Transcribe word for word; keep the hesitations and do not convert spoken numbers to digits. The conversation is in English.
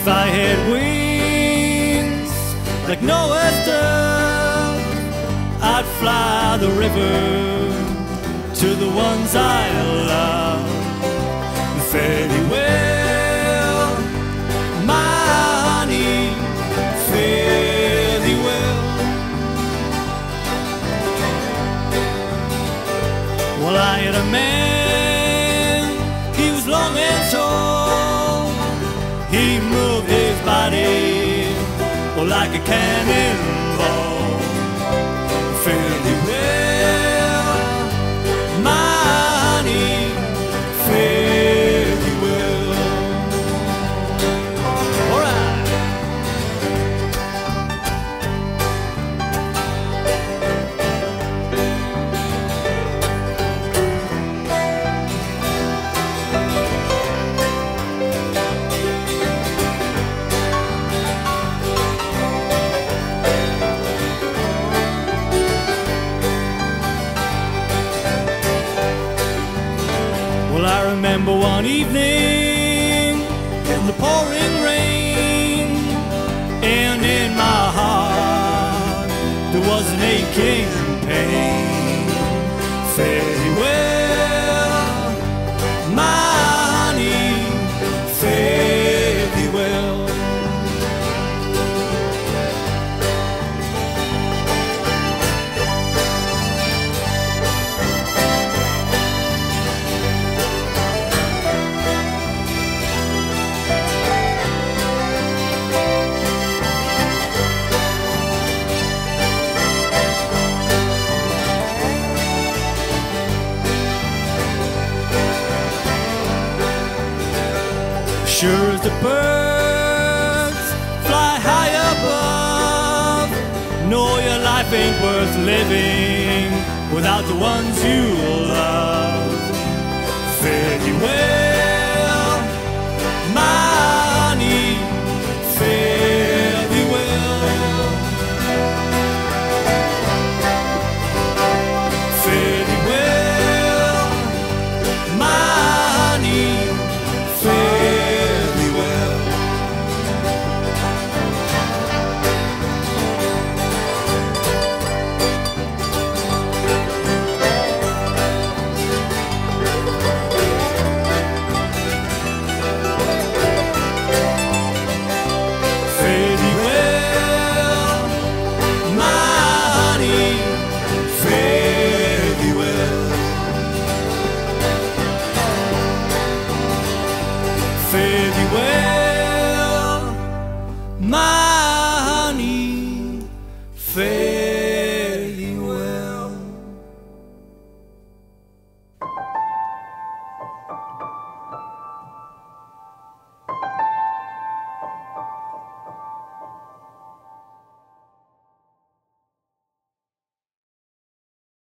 I had wings like Noah's dove, I'd fly the river to the ones I love. Fare thee well, my honey, fare thee well. Well, I had a man, he was long and tall. He moved his body, well, like a cannonball. Fare thee well, my honey, fare thee well. All right. Well, I remember one evening in the pouring rain, and in my heart there was an aching pain. Fare thee well, my honey, fare thee well. Sure as the birds fly high above, know your life ain't worth living without the ones you love. Fare thee well, my honey, fare thee well. Fare thee well, my honey, fare thee well. Fare thee well, my honey, fare thee well. Fare thee well.